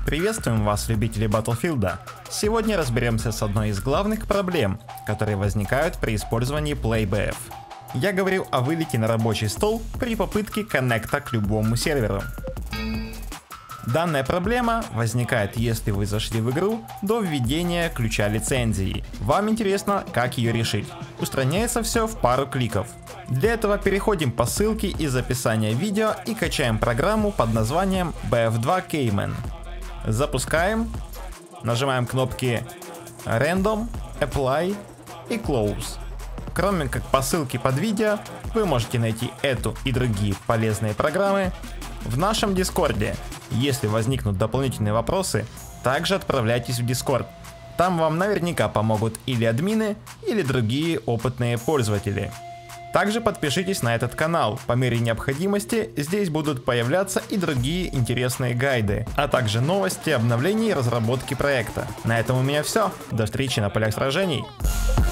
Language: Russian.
Приветствуем вас, любители Battlefield. Сегодня разберемся с одной из главных проблем, которые возникают при использовании PlayBF. Я говорю о вылете на рабочий стол при попытке коннекта к любому серверу. Данная проблема возникает, если вы зашли в игру до введения ключа лицензии. Вам интересно, как ее решить. Устраняется все в пару кликов. Для этого переходим по ссылке из описания видео и качаем программу под названием BF2 Cayman. Запускаем, нажимаем кнопки Random, Apply и Close. Кроме как по ссылке под видео, вы можете найти эту и другие полезные программы в нашем Дискорде. Если возникнут дополнительные вопросы, также отправляйтесь в Discord. Там вам наверняка помогут или админы, или другие опытные пользователи. Также подпишитесь на этот канал, по мере необходимости здесь будут появляться и другие интересные гайды, а также новости, обновления и разработки проекта. На этом у меня все, до встречи на полях сражений.